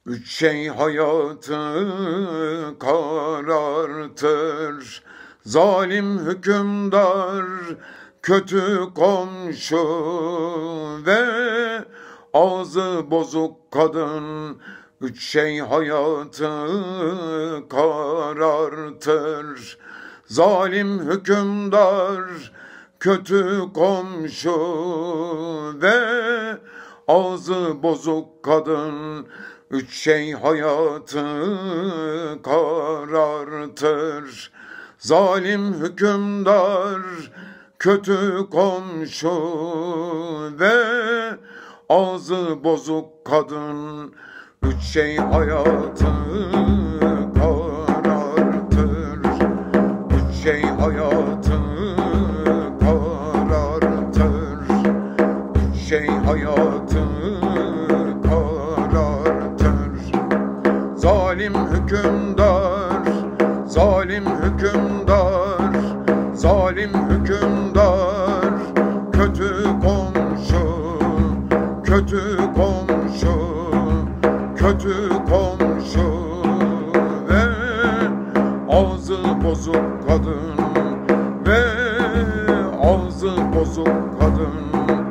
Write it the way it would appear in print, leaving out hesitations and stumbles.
Üç şey hayatı karartır: zalim hükümdar, kötü komşu ve ağzı bozuk kadın. Üç şey hayatı karartır: zalim hükümdar, kötü komşu ve ağzı bozuk kadın. Üç şey hayatı karartır: zalim hükümdar, kötü komşu ve ağzı bozuk kadın. Üç şey hayatı karartır: üç şey hayatı karartır: üç şey hayatı karartır. Zalim hükümdar, zalim hükümdar, zalim hükümdar, kötü komşu, kötü komşu, kötü komşu ve ağzı bozuk kadın, ve ağzı bozuk kadın.